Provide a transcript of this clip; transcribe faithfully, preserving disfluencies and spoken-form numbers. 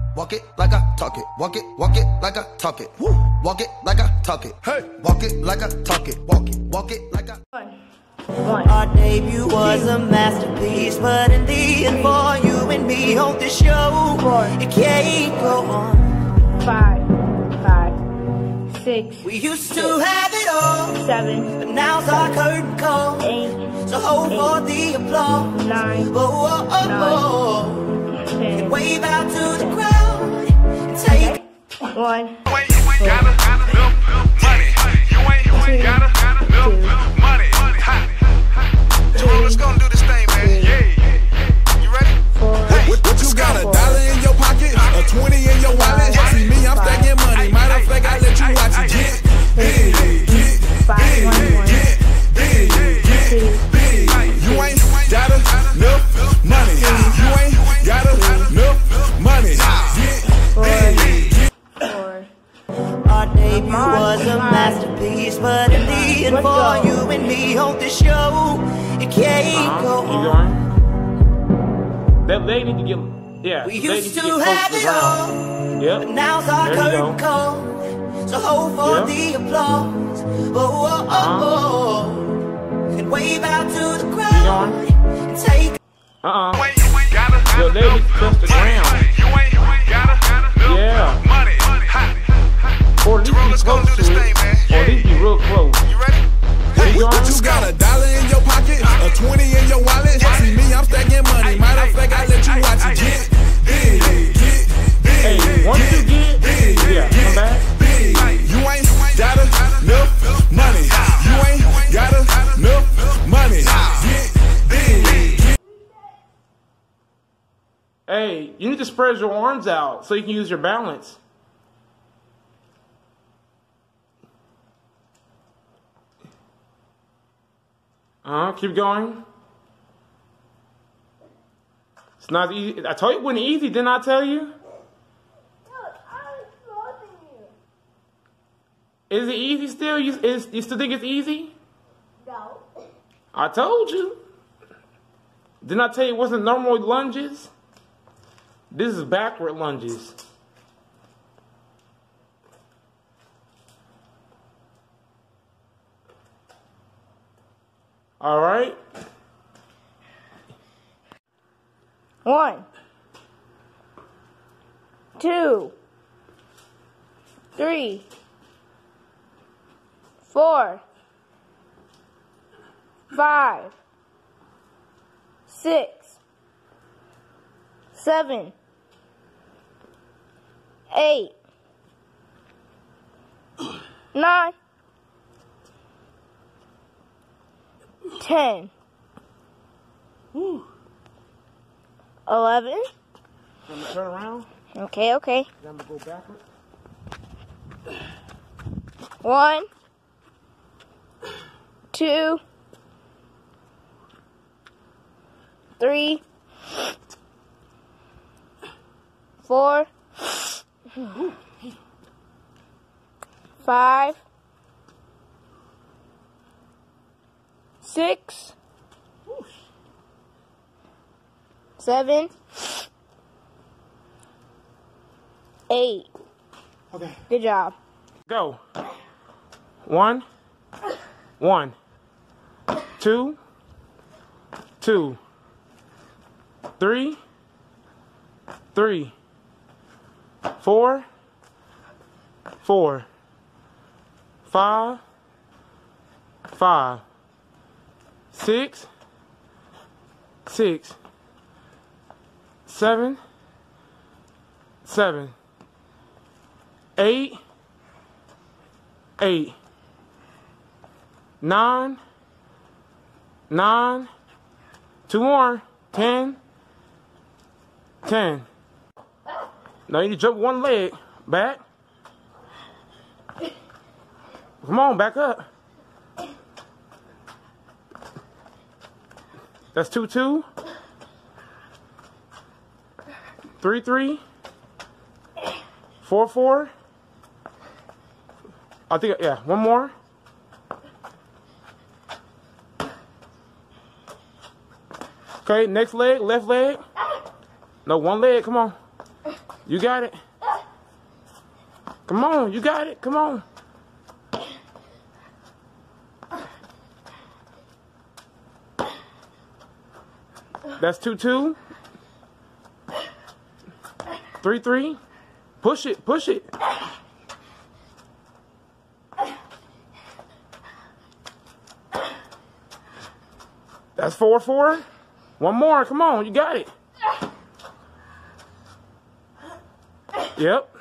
Walk it like I talk it. Walk it, walk it like I talk it. Woo. Walk it like I talk it. Hey. Walk it like I talk it. Walk it, walk it like I. One. Our debut was a masterpiece, but in the end, for you and me, hold the show. Four. It can't go on. Five, five, six. We used six, to have it all. Seven. But now's our curtain call. Eight. So hold eight, for the applause. Nine. Oh, oh, oh, nine, oh. Ten. And wave out to ten. The crowd. And take one. You ain't gotta milk money. You ain't gotta milk money. Come on, let's go and do this thing, man. Yeah. You ready? Hey, what, what you got? A dollar in your pocket? A twenty in your wallet? See me, I'm stacking money. Matter of fact, I let you watch it. Get big, get big, get big, get big. You ain't got enough money. You ain't got enough money. Get big. Our debut was a masterpiece, but in the end, for you and me, hold the show. It can't go on. That they need to get, yeah. We used to have it all. Yep. But now's our curtain call. So hold for yep. the applause. Oh, oh, oh, uh-huh. oh. And wave out to the crowd. And take. Uh-uh. Yo, they need to touch the ground. Yeah. Or at least be close to it. Or at least be real close. You ready? Hey, what, what you got? A dollar in your pocket? A twenty in your wallet? See me, I'm stacking money. Matter of fact, I let you watch it. Get big, get big. Hey, once you get big, yeah, come back. Big. You ain't got enough money. You ain't got enough money. Get big. Hey, you need to spread your arms out so you can use your balance. Uh, keep going. It's not easy. I told you it wasn't easy, didn't I tell you? Is it easy still? You, is, you still think it's easy? No. I told you. Didn't I tell you it wasn't normal lunges? This is backward lunges. All right. One. Two. Three. Four. Five. Six. Seven. Eight. Nine. Ten. Woo. Eleven. Let me turn around. Okay, okay. Then I'm gonna go backward. One. Two. Three. Four. Five. Six. Seven. Eight. Okay. Good job. Go. One. One. Two. Two. Three. Three. Four. Four. Five. Five. Six. Six. Seven. Seven. Eight. Eight. Nine. Nine. Two more. Ten. Ten. Now you jump one leg. Back. Come on, back up. That's two, two. Three, three. Four, four. I think, yeah, one more. Okay, next leg, left leg. No, one leg, come on. You got it. Come on, you got it. Come on. That's two two. Three three. Push it, push it. That's four four. One more. Come on, you got it. Yep.